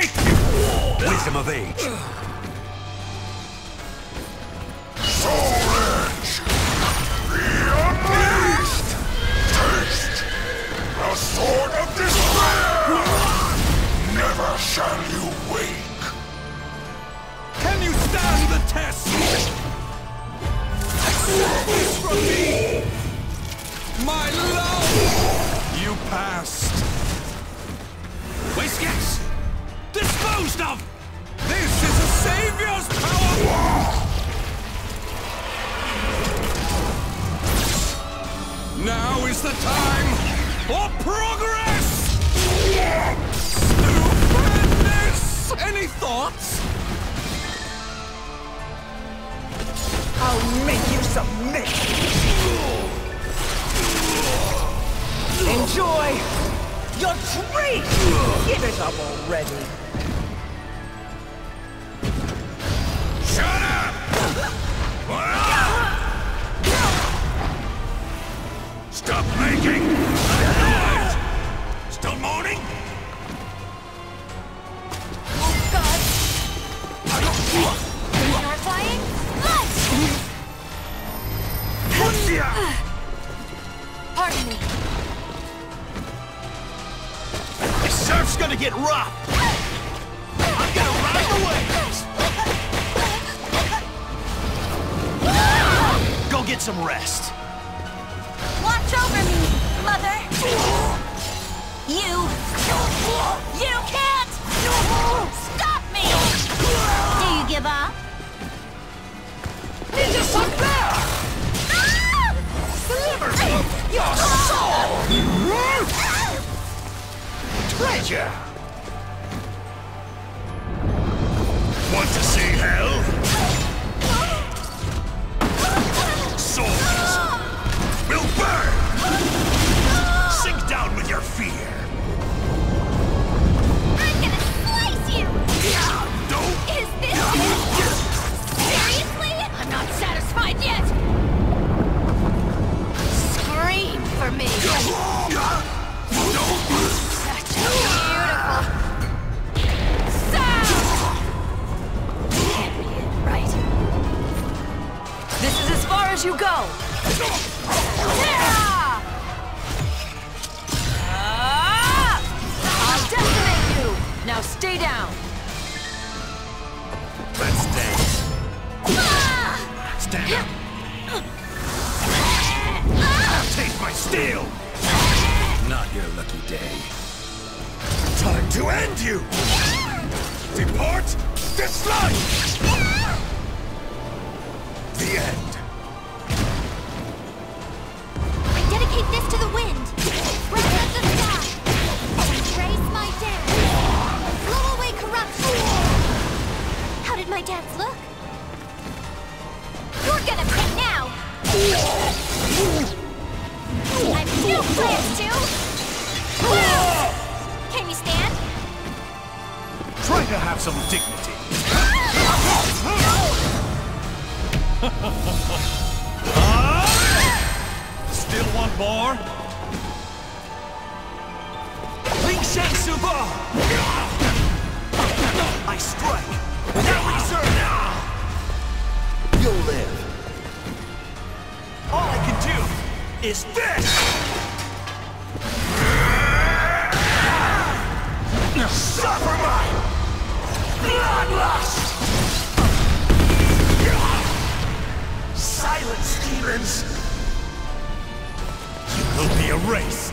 Take wisdom of age. Soul Edge! Be unleashed! Taste the sword of despair! Never shall you wake! Can you stand the test? Accept this from me! My love! You passed. Waste gas! Disposed of! This is a savior's power! Now is the time for progress! Stupendous! Any thoughts? I'll make you submit! Enjoy your treat! Give it up already! Shut up! Stop making noise! Still moaning? Oh God! Terrifying light! Pardon me. This surf's gonna get rough! I'm gonna ride away! Go get some rest. Watch over me, Mother! You can't stop me! Do you give up? Ninja Sunbear! Deliver me your soul! Treasure! Want to see hell? Souls will burn! Sink down with your fear! I'm gonna slice you! Don't! Is this it? Seriously? I'm not satisfied yet! Scream for me! Such a beautiful sound! Can't be it, right? This is as far as you go! I'll decimate you! Now stay down! Let's dance. Stand up. Taste my steel! Not your lucky day. Time to end you! Depart this life! The end. I dedicate this to the wind. Represent the sky. Embrace my dance. Blow away corruption. How did my dance look? You're gonna pay now. I've no plans to. Can you stand? Try to have some dignity. Still want more? Ling Shan Suba! I strike without reserve! You'll live. All I can do is this! Suffer my bloodlust! Silence, demons! You will be erased!